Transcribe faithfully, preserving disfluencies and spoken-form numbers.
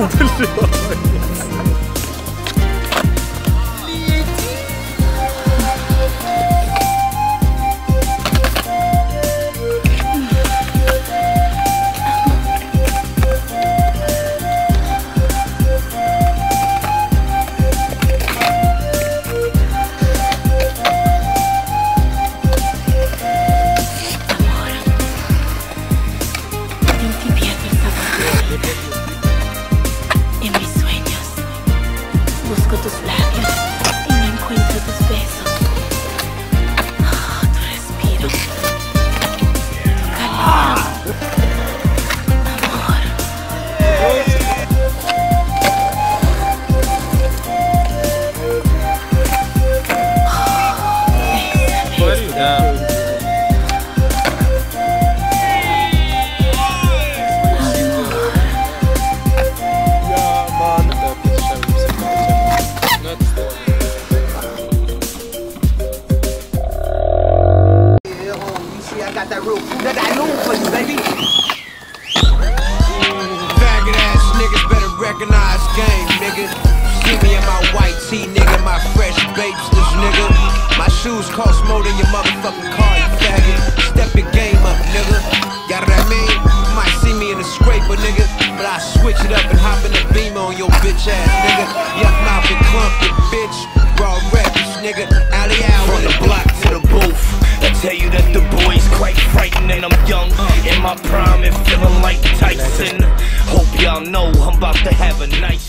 Cost more than your motherfucking car, you faggot. Step your game up, nigga. Got what I mean? You might see me in a scraper, nigga, but I switch it up and hop in the Beamer on your bitch ass, nigga. Yuck mouth and clump it, bitch. Raw records, nigga. Alley out from the block to the booth. I tell you that the boy's quite frightened and I'm young, in my prime and feeling like Tyson. Hope y'all know I'm about to have a nice